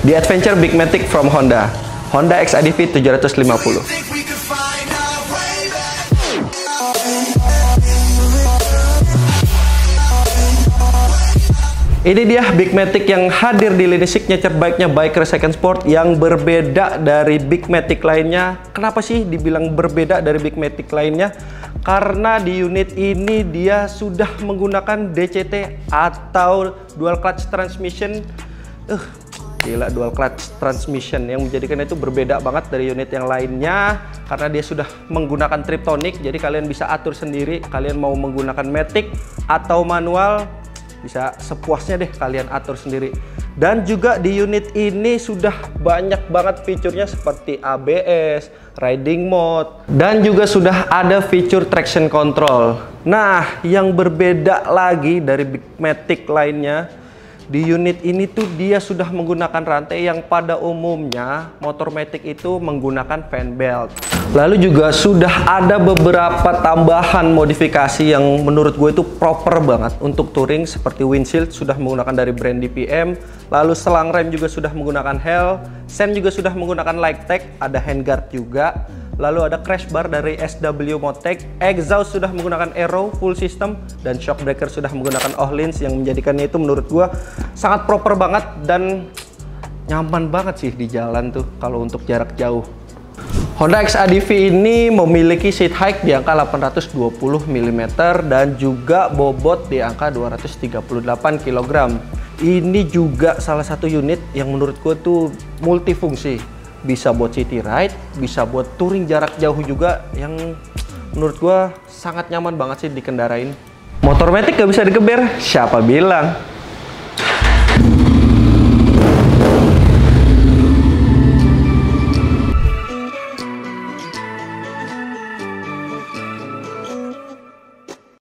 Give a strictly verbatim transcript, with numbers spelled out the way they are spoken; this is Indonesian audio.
The Adventure Bigmatic from Honda, Honda X A D V tujuh ratus lima puluh. Ini dia Bigmatic yang hadir di lini signature bike-nya Biker Second Sport yang berbeda dari Bigmatic lainnya. Kenapa sih dibilang berbeda dari Bigmatic lainnya? Karena di unit ini dia sudah menggunakan D C T atau Dual Clutch Transmission. Uh, gila, Dual Clutch Transmission yang menjadikan itu berbeda banget dari unit yang lainnya. Karena dia sudah menggunakan Triptonic, jadi kalian bisa atur sendiri. Kalian mau menggunakan matic atau manual, bisa sepuasnya deh kalian atur sendiri. Dan juga di unit ini sudah banyak banget fiturnya seperti A B S, riding mode, dan juga sudah ada fitur traction control. Nah, yang berbeda lagi dari Bigmatic lainnya, di unit ini tuh dia sudah menggunakan rantai yang pada umumnya motor matic itu menggunakan fan belt. Lalu juga sudah ada beberapa tambahan modifikasi yang menurut gue itu proper banget untuk touring, seperti windshield sudah menggunakan dari brand D P M, lalu selang rem juga sudah menggunakan Hell, sen juga sudah menggunakan Lightech, ada handguard juga, lalu ada crash bar dari S W Motec, exhaust sudah menggunakan Aero full system, dan shock breaker sudah menggunakan Öhlins yang menjadikannya itu menurut gue sangat proper banget dan nyaman banget sih di jalan tuh kalau untuk jarak jauh. Honda X A D V ini memiliki seat height di angka delapan ratus dua puluh milimeter dan juga bobot di angka dua ratus tiga puluh delapan kilogram. Ini juga salah satu unit yang menurut gue tuh multifungsi. Bisa buat city ride, bisa buat touring jarak jauh juga, yang menurut gue sangat nyaman banget sih dikendarain. Motor matic gak bisa digeber, siapa bilang?